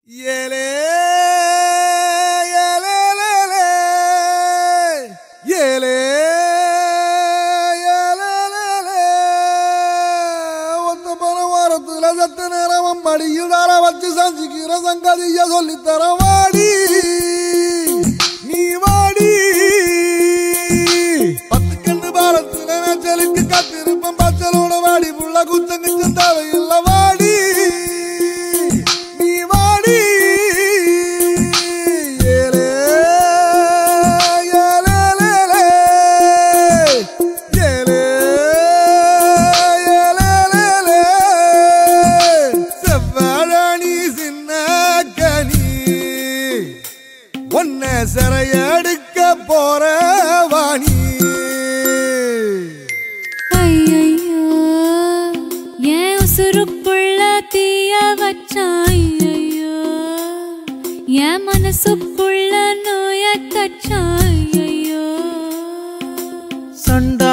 Yele, yele, lele, yele, yele, lele. Otta paravartula sattanera mammadi yudara vacchi sanjikira sangadiya sollithara vaadi nee vaadi pattu kannu bharathila najalukku kathiruppan pachaloda vaadi pulla kuttangu chandava illa vaadi சரையடுக்க போறவாணி ஐயையோ ஏன் உசுருக்குள்ள தீய வச்சான் ஐயையோ என் மனசுக்குள்ள நோய தச்சான் ஐயையோ சண்ட